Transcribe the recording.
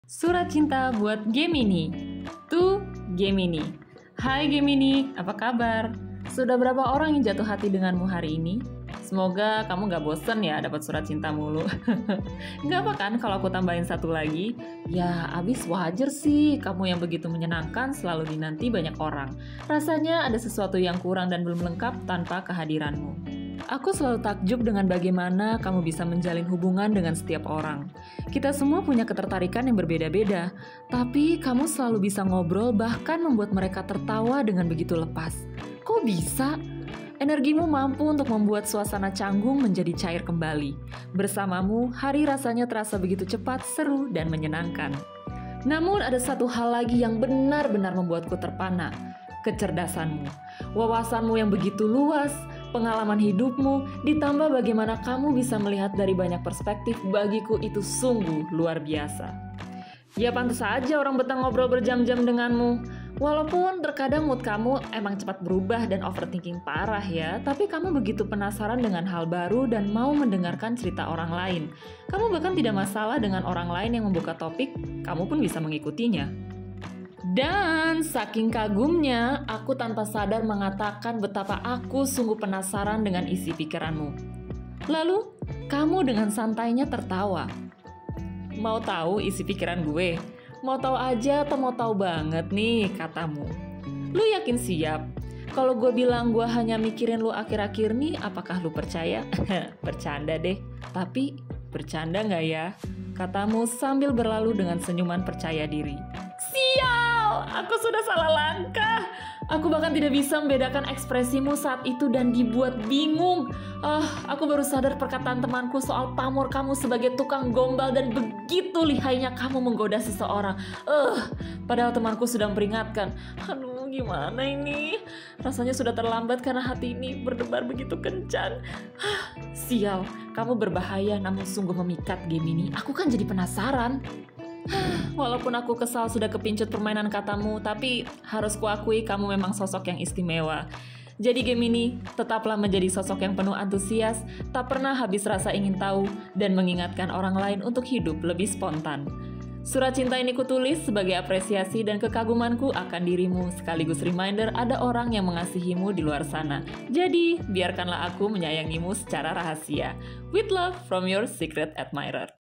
Surat cinta buat Gemini. To Gemini. Hai Gemini, apa kabar? Sudah berapa orang yang jatuh hati denganmu hari ini? Semoga kamu gak bosen ya dapat surat cinta mulu. Gak apa kan kalau aku tambahin satu lagi? Ya abis wajar sih, kamu yang begitu menyenangkan selalu dinanti banyak orang. Rasanya ada sesuatu yang kurang dan belum lengkap tanpa kehadiranmu. Aku selalu takjub dengan bagaimana kamu bisa menjalin hubungan dengan setiap orang. Kita semua punya ketertarikan yang berbeda-beda, tapi kamu selalu bisa ngobrol bahkan membuat mereka tertawa dengan begitu lepas. Kok bisa? Energimu mampu untuk membuat suasana canggung menjadi cair kembali. Bersamamu, hari rasanya terasa begitu cepat, seru, dan menyenangkan. Namun ada satu hal lagi yang benar-benar membuatku terpana. Kecerdasanmu, wawasanmu yang begitu luas, pengalaman hidupmu, ditambah bagaimana kamu bisa melihat dari banyak perspektif, bagiku itu sungguh luar biasa. Ya pantas saja orang betah ngobrol berjam-jam denganmu. Walaupun terkadang mood kamu emang cepat berubah dan overthinking parah ya, tapi kamu begitu penasaran dengan hal baru dan mau mendengarkan cerita orang lain. Kamu bahkan tidak masalah dengan orang lain yang membuka topik, kamu pun bisa mengikutinya. Dan saking kagumnya, aku tanpa sadar mengatakan betapa aku sungguh penasaran dengan isi pikiranmu. Lalu, kamu dengan santainya tertawa. Mau tahu isi pikiran gue? Mau tahu aja atau mau tahu banget nih, katamu. Lu yakin siap? Kalau gue bilang gue hanya mikirin lu akhir-akhir nih, apakah lu percaya? Bercanda deh. Tapi, bercanda nggak ya? Katamu sambil berlalu dengan senyuman percaya diri. Sial, aku sudah salah langkah. Aku bahkan tidak bisa membedakan ekspresimu saat itu dan dibuat bingung. Aku baru sadar perkataan temanku soal pamor kamu sebagai tukang gombal dan begitu lihainya kamu menggoda seseorang. Padahal temanku sudah memperingatkan. Aduh, gimana ini? Rasanya sudah terlambat karena hati ini berdebar begitu kencang. Sial, kamu berbahaya namun sungguh memikat Gemini. Aku kan jadi penasaran. Walaupun aku kesal sudah kepincut permainan katamu, tapi harus kuakui kamu memang sosok yang istimewa. Jadi Gemini, tetaplah menjadi sosok yang penuh antusias, tak pernah habis rasa ingin tahu, dan mengingatkan orang lain untuk hidup lebih spontan. Surat cinta ini kutulis sebagai apresiasi dan kekagumanku akan dirimu, sekaligus reminder ada orang yang mengasihimu di luar sana. Jadi, biarkanlah aku menyayangimu secara rahasia. With love from your secret admirer.